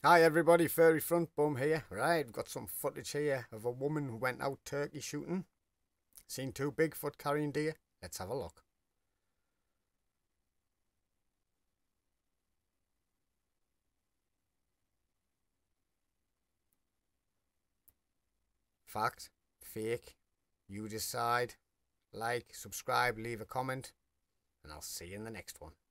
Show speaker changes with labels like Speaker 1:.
Speaker 1: Hi everybody, Furry Front Bum here. Right, we've got some footage here of a woman who went out turkey shooting. Seen two Bigfoot carrying deer. Let's have a look. Fact, fake, you decide. Like, subscribe, leave a comment, and I'll see you in the next one.